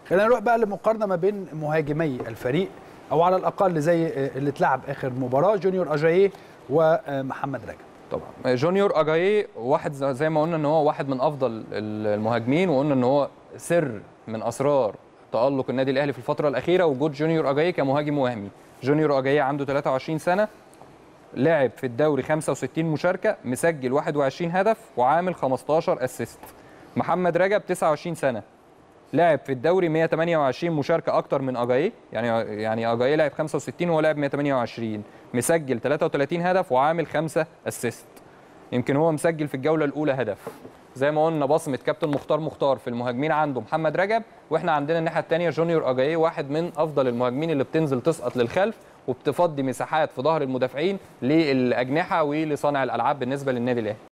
خلينا نروح بقى لمقارنه ما بين مهاجمي الفريق، او على الاقل زي اللي اتلعب اخر مباراه، جونيور اجاييه ومحمد رجب. طبعا جونيور اجاييه واحد زي ما قلنا ان هو واحد من افضل المهاجمين، وقلنا ان هو سر من اسرار تألق النادي الاهلي في الفتره الاخيره وجود جونيور اجاييه كمهاجم وهمي. جونيور اجاييه عنده 23 سنه، لعب في الدوري 65 مشاركه، مسجل 21 هدف وعامل 15 اسيست. محمد رجب 29 سنه، لعب في الدوري 128 مشاركه، اكتر من اجاييه، يعني اجاييه لعب 65 وهو لعب 128، مسجل 33 هدف وعامل 5 اسيست. يمكن هو مسجل في الجوله الاولى هدف. زي ما قلنا بصمه كابتن مختار في المهاجمين عنده محمد رجب، واحنا عندنا الناحيه الثانيه جونيور اجاييه، واحد من افضل المهاجمين اللي بتنزل تسقط للخلف وبتفضي مساحات في ظهر المدافعين للاجنحه ولصانع الالعاب بالنسبه للنادي الاهلي.